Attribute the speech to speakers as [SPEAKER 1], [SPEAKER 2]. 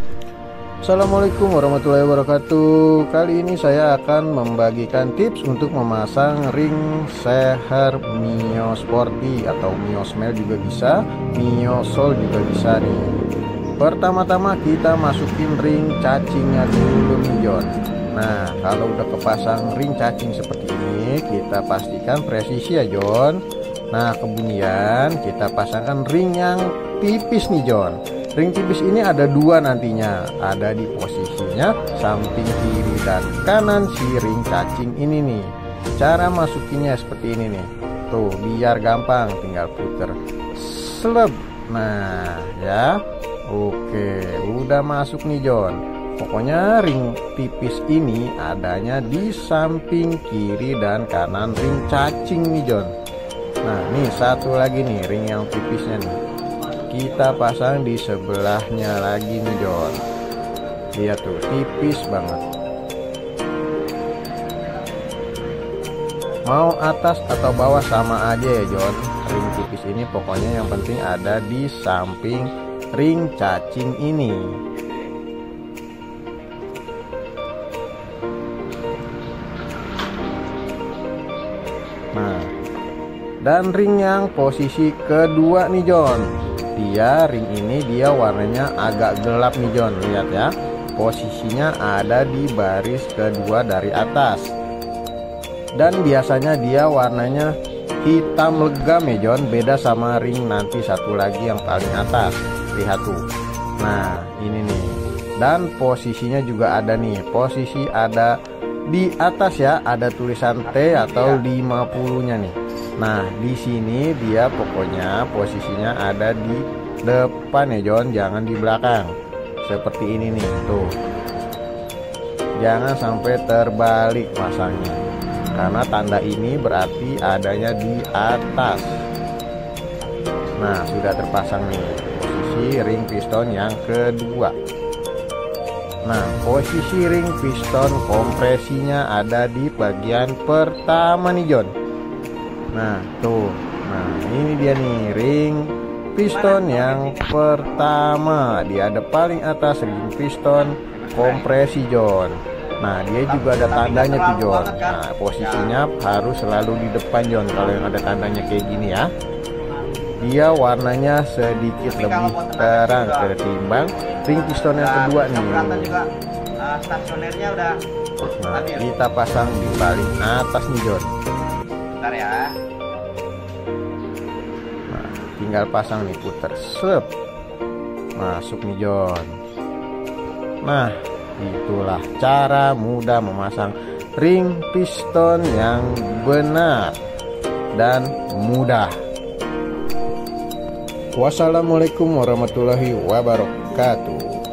[SPEAKER 1] Assalamualaikum warahmatullahi wabarakatuh. Kali ini saya akan membagikan tips untuk memasang ring seher Mio Sporty atau Mio Smile juga bisa, Mio Soul juga bisa nih. Pertama-tama kita masukin ring cacingnya dulu nih John. Nah, kalau udah kepasang ring cacing seperti ini, kita pastikan presisi ya John. Nah, kemudian kita pasangkan ring yang tipis nih John. Ring tipis ini ada dua nantinya, ada di posisinya samping kiri dan kanan si ring cacing ini nih. Cara masukinnya seperti ini nih. Tuh, biar gampang tinggal puter. Seleb. Nah, ya. Oke, udah masuk nih John. Pokoknya ring tipis ini adanya di samping kiri dan kanan ring cacing nih John. Nah, nih satu lagi nih ring yang tipisnya nih. Kita pasang di sebelahnya lagi nih John. Lihat tuh, tipis banget. Mau atas atau bawah sama aja ya John. Ring tipis ini pokoknya yang penting ada di samping ring cacing ini. Nah, dan ring yang posisi kedua nih John. Ring ini dia warnanya agak gelap nih John. Lihat ya, posisinya ada di baris kedua dari atas. Dan biasanya dia warnanya hitam legam ya John. Beda sama ring nanti satu lagi yang paling atas. Lihat tuh. Nah, ini nih. Dan posisinya juga ada nih. Posisi ada di atas ya, ada tulisan T atau 50-nya nih. Nah, di sini dia pokoknya posisinya ada di depan ya John, jangan di belakang. Seperti ini nih, tuh. Jangan sampai terbalik pasangnya. Karena tanda ini berarti adanya di atas. Nah, sudah terpasang nih posisi ring piston yang kedua. Nah, posisi ring piston kompresinya ada di bagian pertama nih John. Nah, tuh. Nah, ini dia nih ring piston yang pertama. Dia ada paling atas ring piston kompresi John. Nah, dia juga ada tandanya tuh John. Nah, posisinya harus selalu di depan John kalau yang ada tandanya kayak gini ya. Dia warnanya sedikit lebih terang ketimbang ring piston yang kedua nih.
[SPEAKER 2] Stasionernya udah.
[SPEAKER 1] Nah, kita pasang di paling atas nih John.
[SPEAKER 2] Bentar ya.
[SPEAKER 1] Nah, tinggal pasang nih, puter, slep, masuk nih John. Nah, itulah cara mudah memasang ring piston yang benar dan mudah. Wassalamualaikum warahmatullahi wabarakatuh.